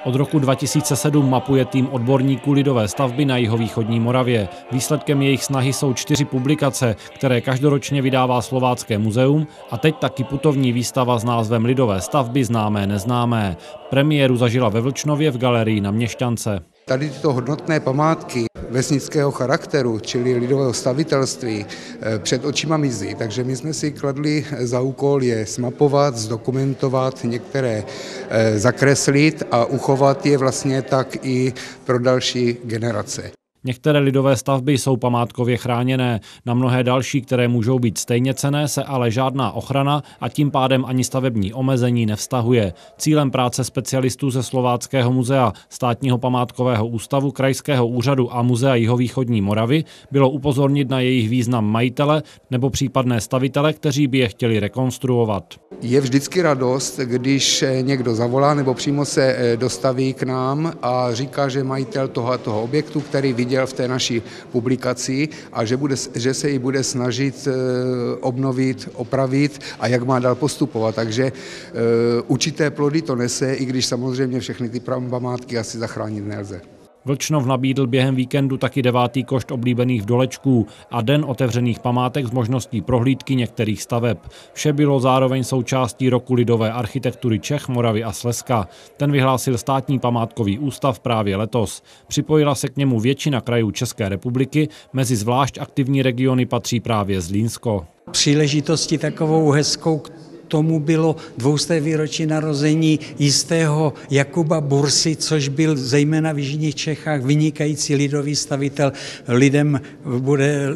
Od roku 2007 mapuje tým odborníků lidové stavby na jihovýchodní Moravě. Výsledkem jejich snahy jsou 4 publikace, které každoročně vydává Slovácké muzeum, a teď taky putovní výstava s názvem Lidové stavby známé neznámé. Premiéru zažila ve Vlčnově v galerii Na Měšťance. Tady tyto hodnotné památky vesnického charakteru, čili lidového stavitelství, před očima mizí. Takže my jsme si kladli za úkol je smapovat, zdokumentovat, některé zakreslit a uchovat je vlastně tak i pro další generace. Některé lidové stavby jsou památkově chráněné, na mnohé další, které můžou být stejně cenné, se ale žádná ochrana a tím pádem ani stavební omezení nevztahuje. Cílem práce specialistů ze Slováckého muzea, Státního památkového ústavu, Krajského úřadu a Muzea jihovýchodní Moravy bylo upozornit na jejich význam majitele nebo případné stavitele, kteří by je chtěli rekonstruovat. Je vždycky radost, když někdo zavolá nebo přímo se dostaví k nám a říká, že majitel toho objektu, který viděl v té naší publikaci, a že se ji bude snažit obnovit, opravit a jak má dál postupovat. Takže určité plody to nese, i když samozřejmě všechny ty památky asi zachránit nelze. Vlčnov nabídl během víkendu taky 9. košt oblíbených vdolečků a den otevřených památek s možností prohlídky některých staveb. Vše bylo zároveň součástí roku lidové architektury Čech, Moravy a Slezska. Ten vyhlásil Státní památkový ústav právě letos. Připojila se k němu většina krajů České republiky, mezi zvlášť aktivní regiony patří právě Zlínsko. Příležitosti takovou hezkou tomu bylo 200. výročí narození jistého Jakuba Bursy, což byl zejména v jižních Čechách vynikající lidový stavitel. Lidem bude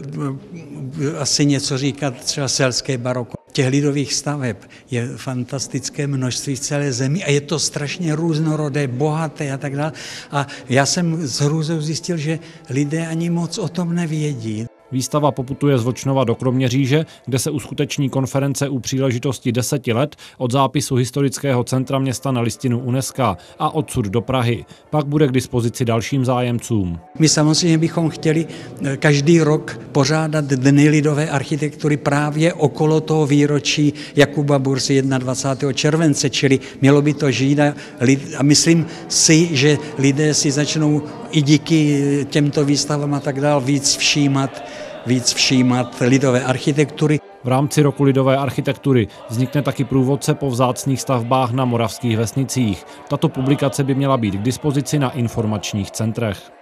asi něco říkat třeba selské baroko. Těch lidových staveb je fantastické množství v celé zemi a je to strašně různorodé, bohaté a tak dále. A já jsem s hrůzou zjistil, že lidé ani moc o tom nevědí. Výstava poputuje z Vlčnova do Kroměříže, kde se uskuteční konference u příležitosti 10 let od zápisu historického centra města na listinu UNESCO a odsud do Prahy. Pak bude k dispozici dalším zájemcům. My samozřejmě bychom chtěli každý rok pořádat Dny lidové architektury právě okolo toho výročí Jakuba Bursy 21. července, čili mělo by to žít a myslím si, že lidé si začnou i díky těmto výstavám a tak dál víc všímat lidové architektury. V rámci roku lidové architektury vznikne taky průvodce po vzácných stavbách na moravských vesnicích. Tato publikace by měla být k dispozici na informačních centrech.